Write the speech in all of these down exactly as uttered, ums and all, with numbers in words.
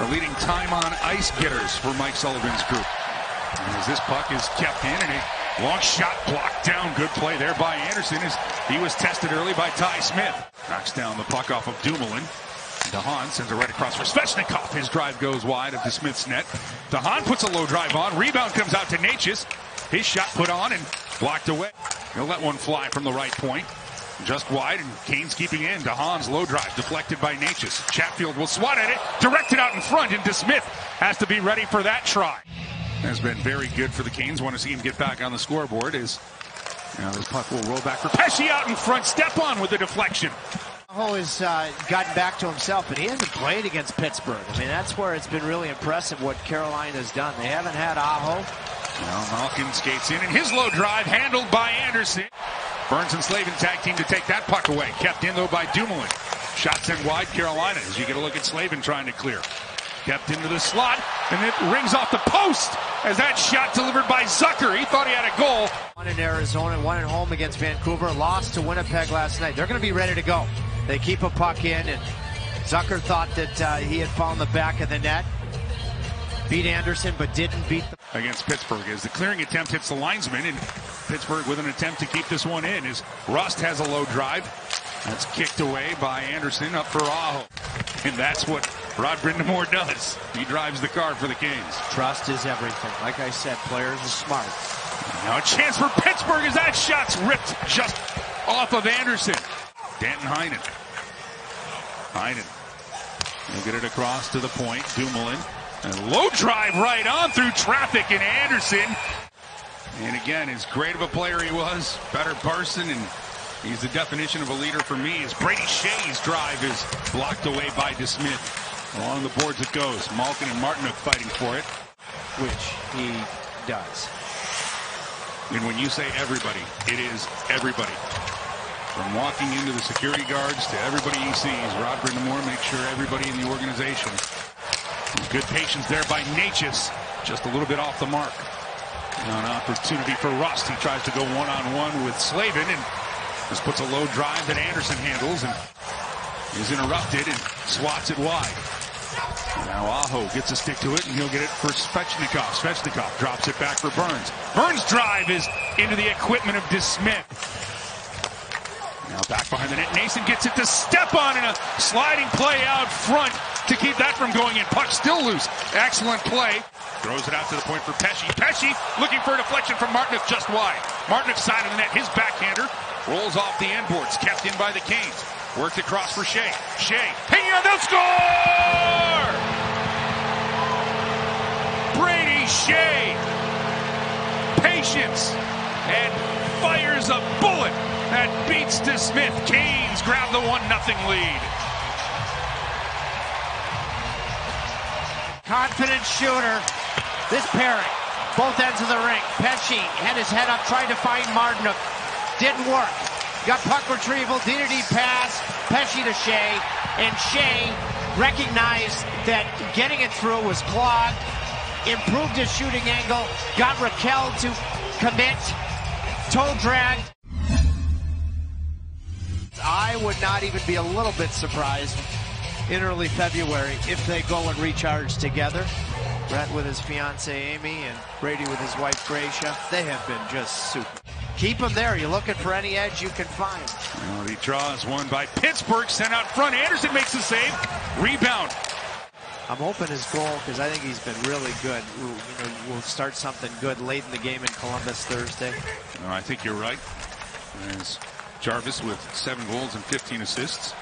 the leading time on ice getters for Mike Sullivan's group. And as this puck is kept in, and a long shot blocked down. Good play there by Anderson as he was tested early by Ty Smith. Knocks down the puck off of Dumoulin. DeHaan sends it right across for Svechnikov. His drive goes wide of DeSmith's net. DeHaan puts a low drive on. Rebound comes out to Necas. His shot put on and blocked away. He'll let one fly from the right point. Just wide, and Canes keeping in. DeHaan's low drive deflected by Necas. Chatfield will swat at it. Directed out in front, and DeSmith has to be ready for that try. Has been very good for the Canes. Want to see him get back on the scoreboard as now this puck will roll back for Pesce out in front. Step on with the deflection. Aho has uh, gotten back to himself, but he hasn't played against Pittsburgh. I mean, that's where it's been really impressive what Carolina has done. They haven't had Aho. Now Malkin skates in, and his low drive handled by Anderson. Burns and Slavin tag team to take that puck away. Kept in, though, by Dumoulin. Shots in wide, Carolina, as you get a look at Slavin trying to clear. Kept into the slot, and it rings off the post as that shot delivered by Zucker. He thought he had a goal. One in Arizona, one at home against Vancouver. Lost to Winnipeg last night. They're going to be ready to go. They keep a puck in, and Zucker thought that uh, he had found the back of the net. Beat Anderson, but didn't beat the... Against Pittsburgh, as the clearing attempt hits the linesman, and Pittsburgh with an attempt to keep this one in, as Rust has a low drive. That's kicked away by Anderson up for Aho. And that's what Rod Brind'Amour does. He drives the car for the Canes. Trust is everything. Like I said, players are smart. Now a chance for Pittsburgh as that shot's ripped just off of Anderson. Danton Heinen. Heinen. He'll get it across to the point. Dumoulin. And low drive right on through traffic, and Anderson. And again, as great of a player he was, better person, and he's the definition of a leader for me, as Brady Shea's drive is blocked away by DeSmith. Along the boards it goes. Malkin and Martinook fighting for it. Which he does. And when you say everybody, it is everybody. From walking into the security guards to everybody he sees, Rod Brind'Amour makes sure everybody in the organization. Good patience there by Necas. Just a little bit off the mark. Now an opportunity for Rust. He tries to go one-on-one with Slavin, and just puts a low drive that Anderson handles and is interrupted and swats it wide. Now Aho gets a stick to it, and he'll get it for Svechnikov. Svechnikov drops it back for Burns. Burns' drive is into the equipment of DeSmith. Now back behind the net. Nason gets it to step on in a sliding play out front to keep that from going in. Puck still loose. Excellent play. Throws it out to the point for Pesce. Pesce looking for a deflection from Martinook just wide. Martinook's side of the net. His backhander rolls off the end boards. Kept in by the Canes. Worked across for Shea. Shea hanging on. They'll score! Brady Shea. Patience. And fires a bullet that beats DeSmith. Canes grab the one nothing lead. Confident shooter. This pairing, both ends of the ring. Pesce had his head up, tried to find Martinook. Didn't work. Got puck retrieval, D to D pass, Pesce to Shea, and Shea recognized that getting it through was clogged, improved his shooting angle, got Raquel to commit, toe dragged. I would not even be a little bit surprised in early February if they go and recharge together. Brett with his fiancée Amy and Brady with his wife Gracia. They have been just super. Keep them there. You're looking for any edge you can find. Well, he draws one by Pittsburgh. Sent out front. Anderson makes the save. Rebound. I'm hoping his goal, because I think he's been really good. Ooh, you know, we'll start something good late in the game in Columbus Thursday. No, I think you're right. There's Jarvis with seven goals and fifteen assists.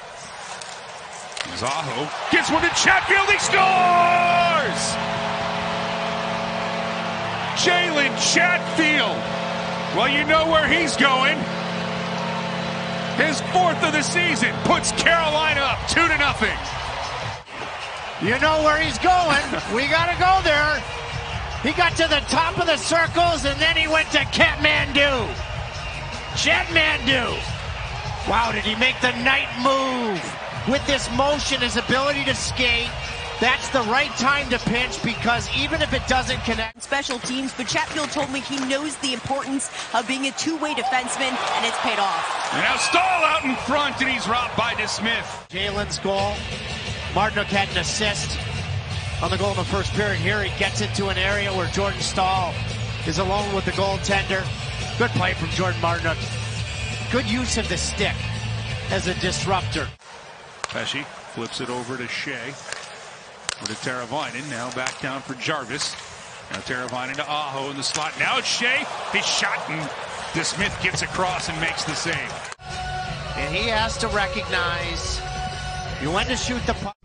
Zaho gets one to Chatfield. He scores! Jalen Chatfield. Well, you know where he's going. His fourth of the season puts Carolina up two to nothing. You know where he's going. We got to go there. He got to the top of the circles, and then he went to Kathmandu. Kathmandu. Wow, did he make the night move? With this motion, his ability to skate, that's the right time to pinch, because even if it doesn't connect. Special teams, but Chatfield told me he knows the importance of being a two-way defenseman, and it's paid off. And now Stahl out in front, and he's robbed by DeSmith. Jalen's goal. Martinook had an assist. on the goal in the first period. Here he gets into an area where Jordan Staal is alone with the goaltender. Good play from Jordan Martinook. Good use of the stick as a disruptor. Pesce flips it over to Shea. Or to Teravainen. Now back down for Jarvis. Now Teravainen to Aho in the slot. Now it's Shea. His shot, and DeSmith gets across and makes the save. And he has to recognize you went to shoot the puck.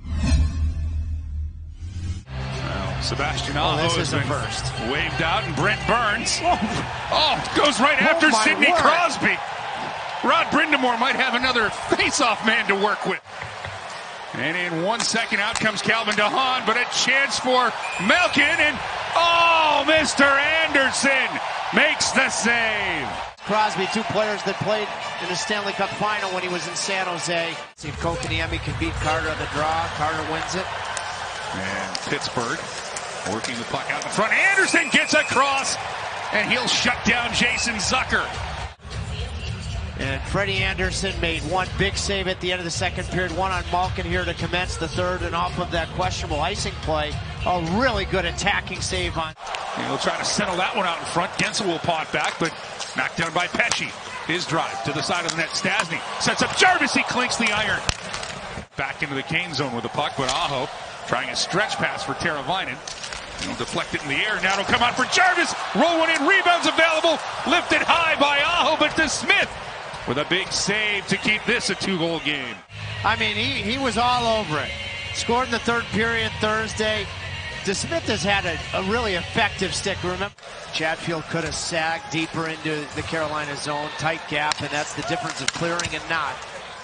Well, Sebastian Oh, Aho this has is a been first. waved out, and Brent Burns. Oh, goes right after my Sidney word. Crosby. Rod Brind'Amour might have another face-off man to work with. And in one second, out comes Calvin DeHaan, but a chance for Malkin, and oh, Mister Anderson makes the save. Crosby, two players that played in the Stanley Cup final when he was in San Jose. See if Kotkaniemi can beat Carter on the draw. Carter wins it. And Pittsburgh working the puck out in front. Anderson gets across, and he'll shut down Jason Zucker. And Freddie Anderson made one big save at the end of the second period, one on Malkin here to commence the third, and off of that questionable icing play, a really good attacking save on. And he'll try to settle that one out in front. Gensel will paw it back, but knocked down by Pesce. His drive to the side of the net. Stastny sets up Jarvis. He clinks the iron. Back into the Kane zone with the puck, but Aho trying a stretch pass for Teravainen. He'll deflect it in the air. Now it'll come out for Jarvis. Roll one in. Rebounds available. Lifted high by Aho, but to Smith with a big save to keep this a two-goal game. I mean, he, he was all over it. Scored in the third period Thursday. DeSmith has had a, a really effective stick. Remember, Chatfield could have sagged deeper into the Carolina zone. Tight gap, and that's the difference of clearing and not.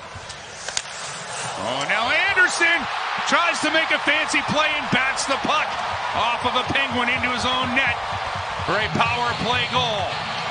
Oh, now Anderson tries to make a fancy play and bats the puck off of a Penguin into his own net for a power play goal.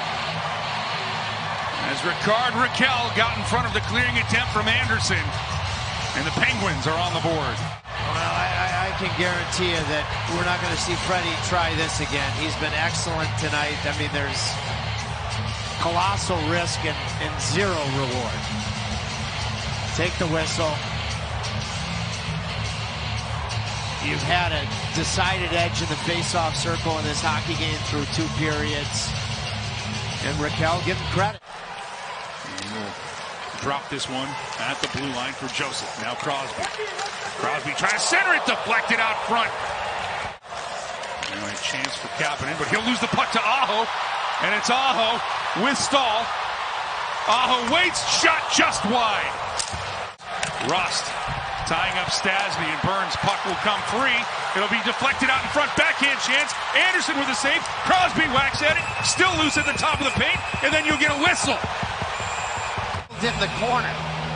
As Rickard Rakell got in front of the clearing attempt from Anderson, and the Penguins are on the board. Well, I, I, I can guarantee you that we're not going to see Freddie try this again. He's been excellent tonight. I mean, there's colossal risk and, and zero reward. Take the whistle. You've had a decided edge in the face-off circle in this hockey game through two periods. And Rakell, give him credit. And we'll drop this one at the blue line for Joseph. Now Crosby. Crosby trying to center it, deflected out front. Now a chance for Kapanen, but he'll lose the puck to Aho. And it's Aho with Staal. Aho waits, shot just wide. Rust tying up Stastny, and Burns' puck will come free. It'll be deflected out in front, backhand chance. Anderson with a save. Crosby whacks at it, still loose at the top of the paint, and then you'll get a whistle. In the corner.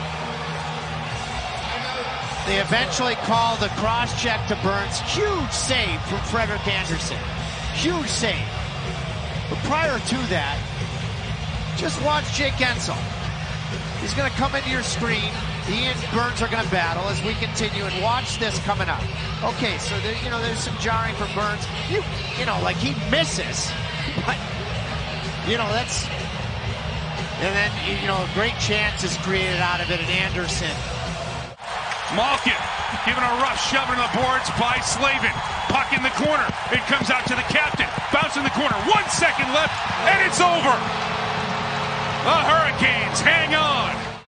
They eventually call the cross-check to Burns. Huge save from Frederik Andersen. Huge save. But prior to that, just watch Jake Gensel. He's going to come into your screen. He and Burns are going to battle as we continue, and watch this coming up. Okay, so there, you know, there's some jarring from Burns. You, you know, like he misses, but you know that's, and then you know a great chance is created out of it, and Anderson. Malkin giving a rough shove in the boards by Slavin. Puck in the corner. It comes out to the captain. Bounce in the corner. One second left, and it's over. The Hurricanes hang on.